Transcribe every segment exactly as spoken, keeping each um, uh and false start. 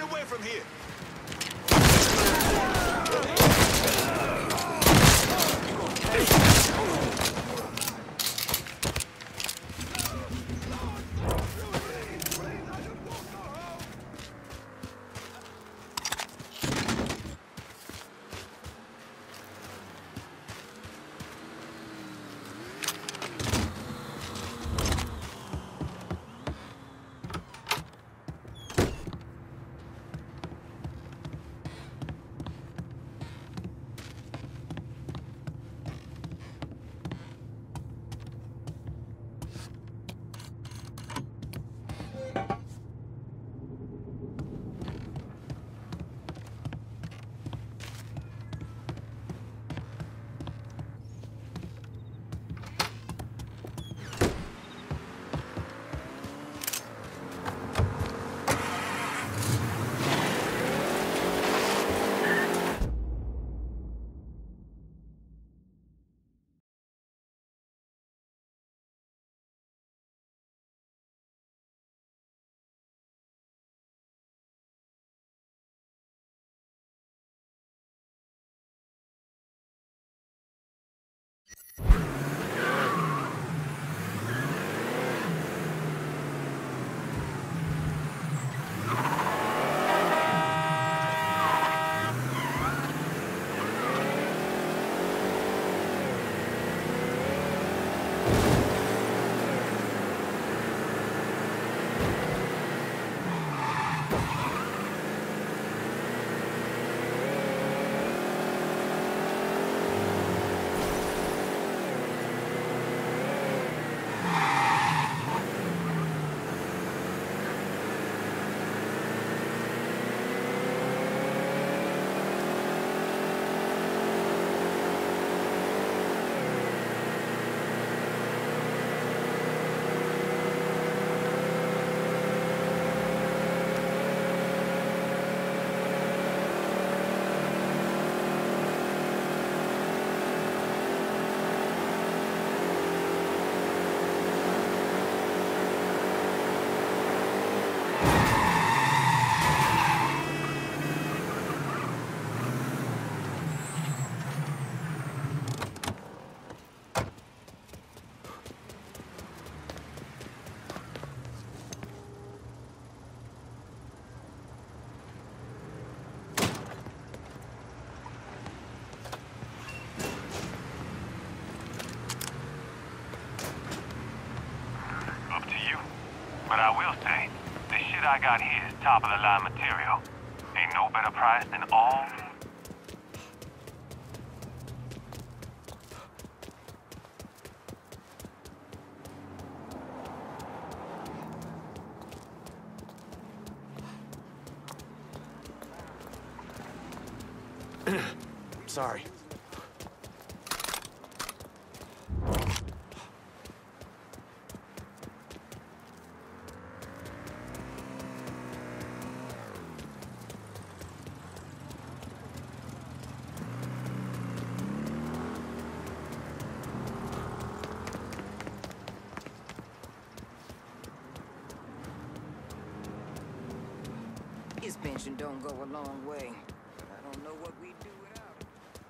away from here! But I will say, this shit I got here is top of the line material. Ain't no better price than all. Sorry. His pension don't go a long way. I don't know what we'd do without it.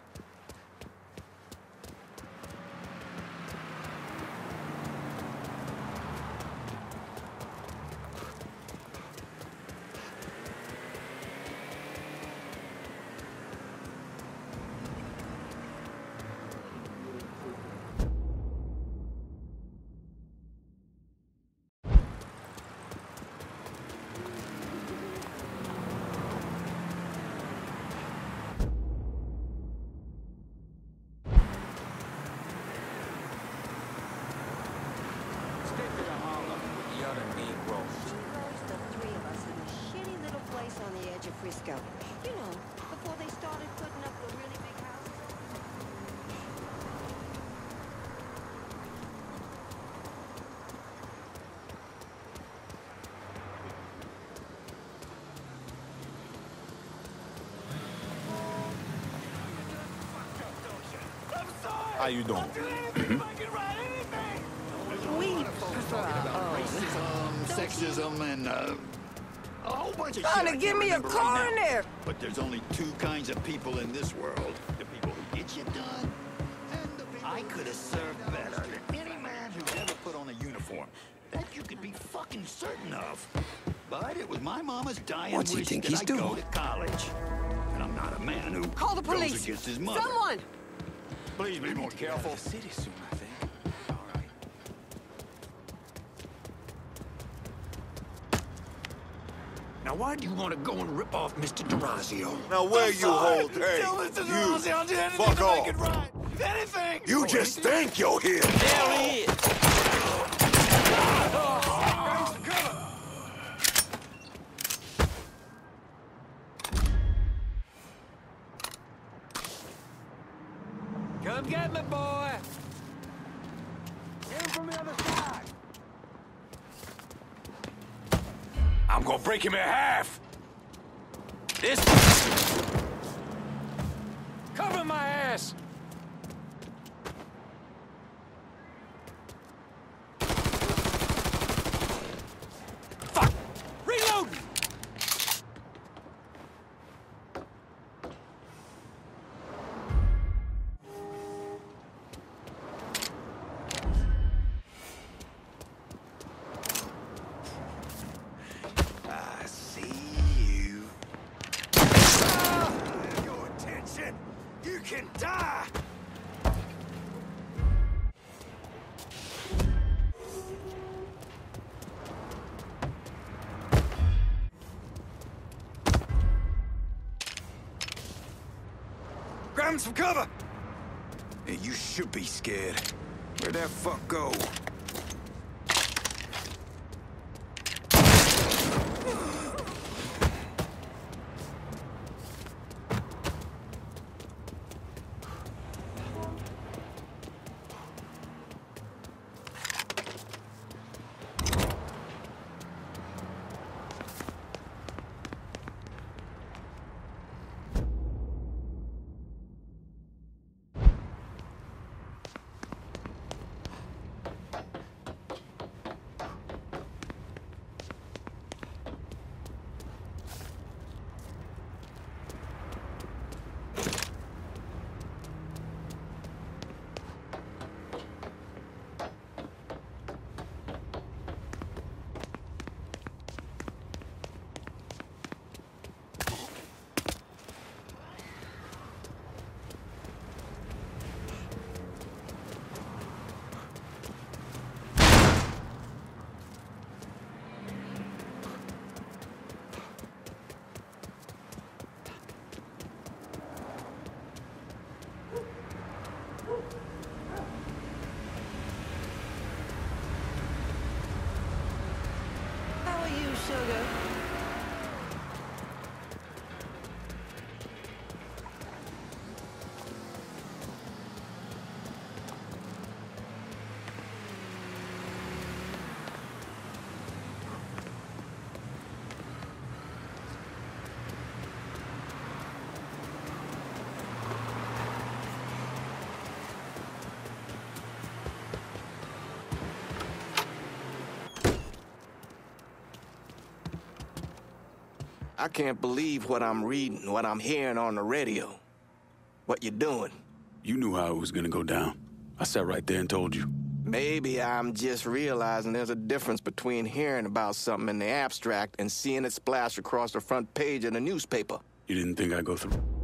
Frisco. You know, before they started putting up the really big houses. How you doing? We prefer our own. Racism, sexism, and uh, a whole whole bunch of Trying shit to I give can't me a remember car right in now. there. But there's only two kinds of people in this world. The people who get you done, and the people I could have served better than any man who's ever put on a uniform. That you could be fucking certain of. But it was my mama's dying What's he wish think that he's I doing? go to college. And I'm not a man who Call the goes police. against his mother. Someone! Please be more careful. The city soon, I think. All right. Now, why do you want to go and rip off Mister D'Orazio? Now where you hold? Hey, Tell Mister you. D'Orazio I'll do anything Fuck to off. make it right. Anything. You just think you're here. There he is. Come get me, boy! Get him from the other side! I'm gonna break him in half. This... Cover my ass! Fuck! Reload! I see you. Your attention. You can die. Grab him some cover! Hey, you should be scared. Where'd that fuck go? How are you, sugar? I can't believe what I'm reading, what I'm hearing on the radio. What you doing? You knew how it was gonna go down. I sat right there and told you. Maybe I'm just realizing there's a difference between hearing about something in the abstract and seeing it splash across the front page of the newspaper. You didn't think I'd go through?